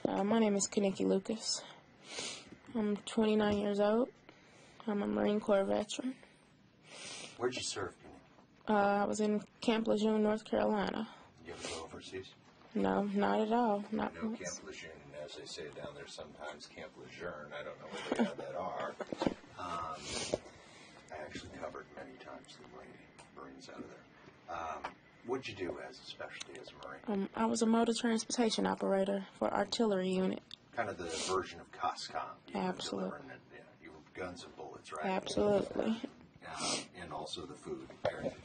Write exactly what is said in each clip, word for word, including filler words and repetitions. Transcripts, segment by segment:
Uh, my name is Kinike Lucas. I'm twenty-nine years old. I'm a Marine Corps veteran. Where'd you serve? Uh, I was in Camp Lejeune, North Carolina. You ever go overseas? No, not at all. Not I know once. Camp Lejeune, as they say down there sometimes, Camp Lejeune. I don't know what they have that are. Um, I actually covered many times the Marine, Marines out of there. Um, what'd you do as a specialty as a Marine? Um, I was a motor transportation operator for artillery unit. Kind of the version of COSCOM. You Absolutely. Were delivering it, yeah, you were guns and bullets, right? Absolutely. Um, and also the food. Everything.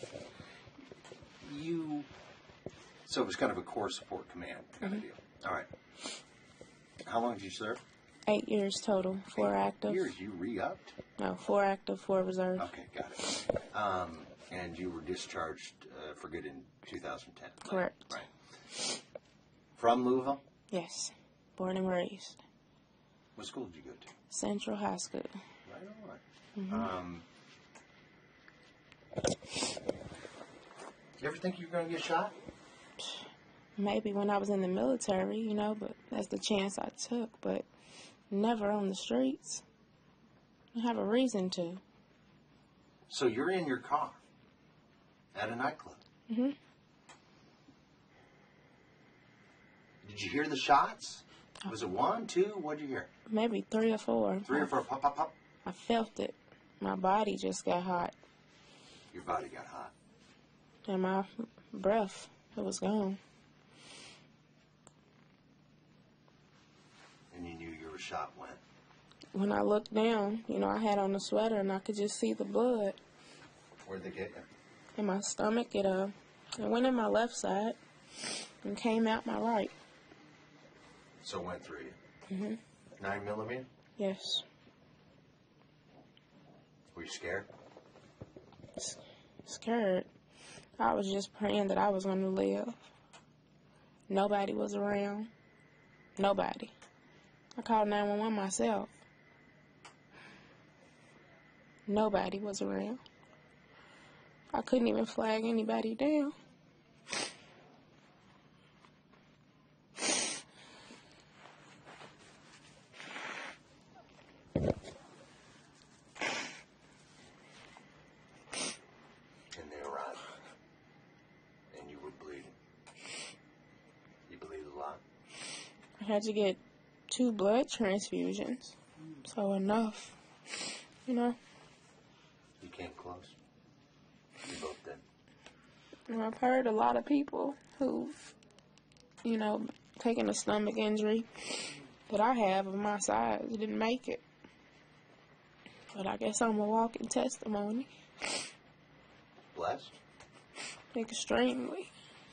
You, so it was kind of a Corps support command kind Mm-hmm. of deal. All right. How long did you serve? Eight years total. Four Eight active. Years. You re-upped? No, four active, four reserve. Okay, got it. Um, and you were discharged uh, for good in two thousand ten. Correct. Right. From Louisville? Yes. Born and raised. What school did you go to? Central High School. Right on. Mm-hmm. Um, you ever think you were going to get shot? Maybe when I was in the military, you know, but that's the chance I took. But never on the streets. I have a reason to. So you're in your car at a nightclub. Mm-hmm. Did you hear the shots? Was it one, two? What did you hear? Maybe three or four. Three or four. Pop, pop, pop. I felt it. My body just got hot. Your body got hot. And my breath, it was gone. And you knew you were shot when? When I looked down, you know, I had on a sweater and I could just see the blood. Where'd they get you? In my stomach, it, uh, it went in my left side and came out my right. So it went through you? Mm-hmm. Nine millimeter? Yes. Were you scared? S- scared. I was just praying that I was going to live. Nobody was around. Nobody. I called nine one one myself. Nobody was around. I couldn't even flag anybody down. And they arrived. And you were bleeding. You bleed a lot. I had to get two blood transfusions. So enough. You know? You came close. You both did. And I've heard a lot of people who've, you know, taken a stomach injury that I have of my size didn't make it. But I guess I'm a walking testimony. Blessed? Extremely.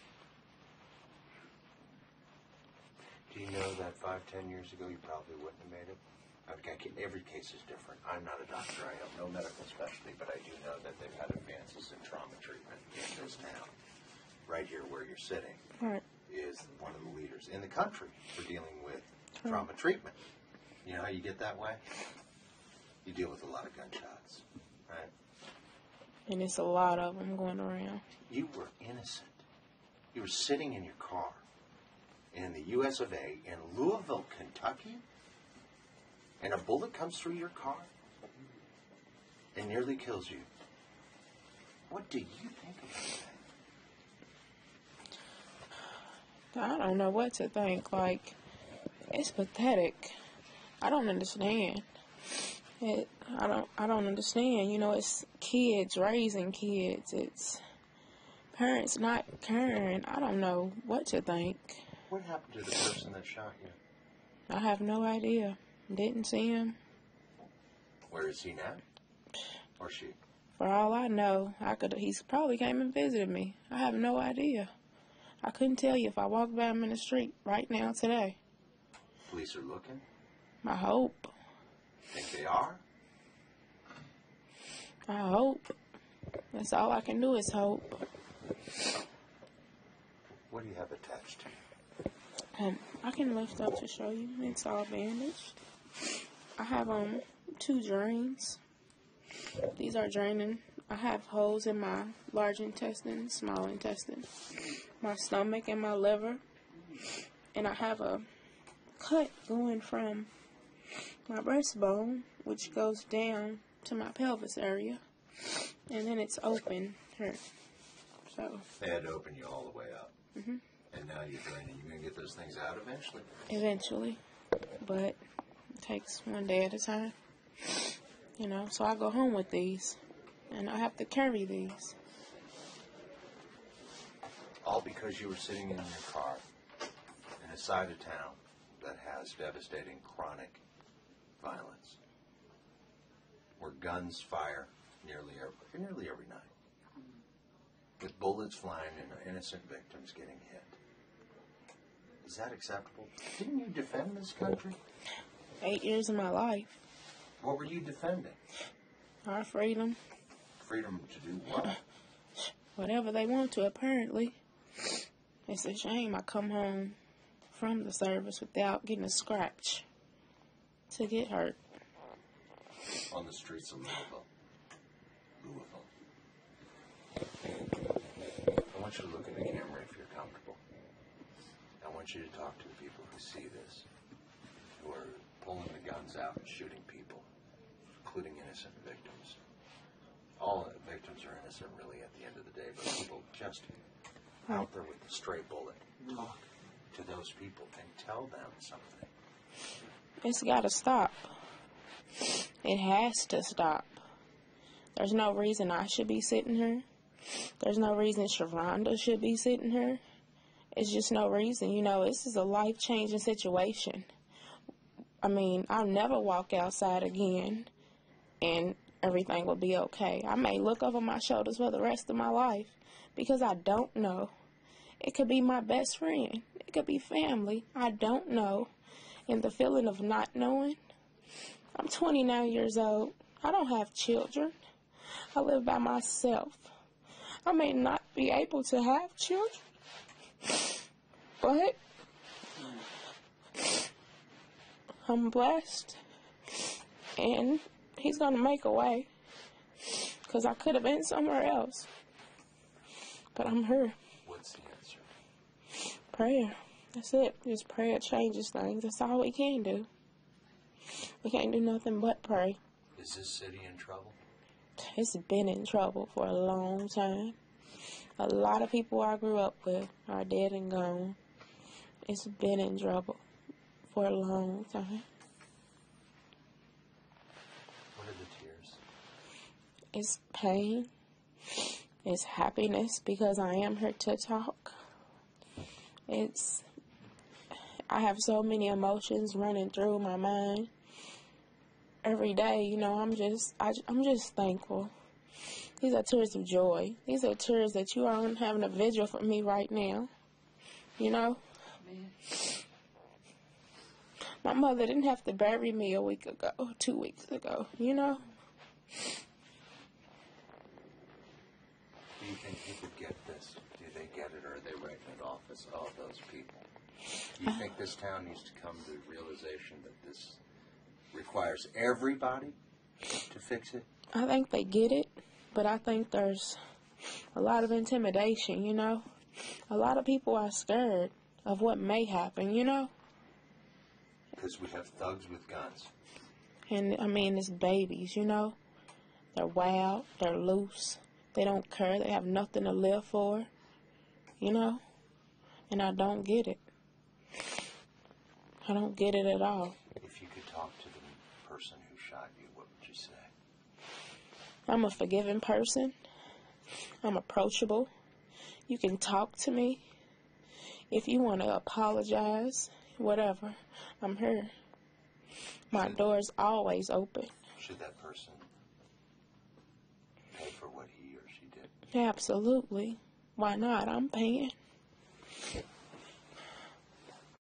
Do you know that five, ten years ago you probably wouldn't have made it? I mean, every case is different. I'm not a doctor. I have no medical specialty, but I do know that they've had advances in trauma treatment in this town. Right here where you're sitting Right. is one of the leaders in the country for dealing with trauma treatment. You know how you get that way? You deal with a lot of gunshots, right? And it's a lot of them going around. You were innocent. You were sitting in your car in the U S of A in Louisville, Kentucky, and a bullet comes through your car and nearly kills you. What do you think about that? I don't know what to think. Like, it's pathetic. I don't understand. It. I don't. I don't understand. You know, it's kids raising kids. It's parents not caring. I don't know what to think. What happened to the person that shot you? I have no idea. Didn't see him. Where is he now? Or she? For all I know, I could. He's probably came and visited me. I have no idea. I couldn't tell you if I walked by him in the street right now today. Police are looking? I hope. Think they are? I hope. That's all I can do is hope. What do you have attached to you? Um, I can lift up to show you. It's all bandaged. I have um two drains. These are draining. I have holes in my large intestine, small intestine, my stomach and my liver. And I have a cut going from my breastbone, which goes down to my pelvis area, and then it's open here. So they had to open you all the way up. Mm-hmm. And now you're draining. You're going to get those things out eventually? Eventually. But it takes one day at a time. You know, so I go home with these. And I have to carry these. All because you were sitting in your car in a side of town that has devastating chronic violence, where guns fire nearly every, nearly every night, with bullets flying and innocent victims getting hit. Is that acceptable? Didn't you defend this country? Eight years of my life. What were you defending? Our freedom. Freedom to do what? Whatever they want to, apparently. It's a shame I come home from the service without getting a scratch to get hurt. On the streets of Louisville. Louisville. I want you to look in the camera if you're comfortable. I want you to talk to the people who see this, who are pulling the guns out and shooting people, including innocent victims. All victims are innocent, really, at the end of the day, but people just out there with a stray bullet. Talk to those people and tell them something. It's got to stop. It has to stop. There's no reason I should be sitting here. There's no reason Sharonda should be sitting here. It's just no reason. You know, this is a life-changing situation. I mean, I'll never walk outside again and everything will be okay. I may look over my shoulders for the rest of my life because I don't know. It could be my best friend. It could be family. I don't know. And the feeling of not knowing. I'm twenty-nine years old. I don't have children. I live by myself. I may not be able to have children, but I'm blessed. And He's going to make a way. Because I could have been somewhere else. But I'm here. What's the answer? Prayer. That's it. Just prayer changes things. That's all we can do. We can't do nothing but pray. Is this city in trouble? It's been in trouble for a long time. A lot of people I grew up with are dead and gone. It's been in trouble for a long time. What are the tears? It's pain. It's happiness because I am here to talk. It's, I have so many emotions running through my mind. Every day, you know, I'm just, I, I'm just thankful. These are tears of joy. These are tears that you aren't having a vigil for me right now. You know? Man. My mother didn't have to bury me a week ago, two weeks ago, you know? Do you think people get this? Do they get it, or are they writing it off as all those people? Do you think this town needs to come to the realization that this requires everybody to fix it? I think they get it, but I think there's a lot of intimidation, you know? A lot of people are scared of what may happen, you know? Because we have thugs with guns. And, I mean, it's babies, you know? They're wild, they're loose, they don't care, they have nothing to live for, you know? And I don't get it. I don't get it at all. If you could talk to the person who shot you, what would you say? I'm a forgiving person. I'm approachable. You can talk to me. If you want to apologize, whatever, I'm here. My Should, door's always open. Should that person pay for what he or she did? Absolutely. Why not? I'm paying.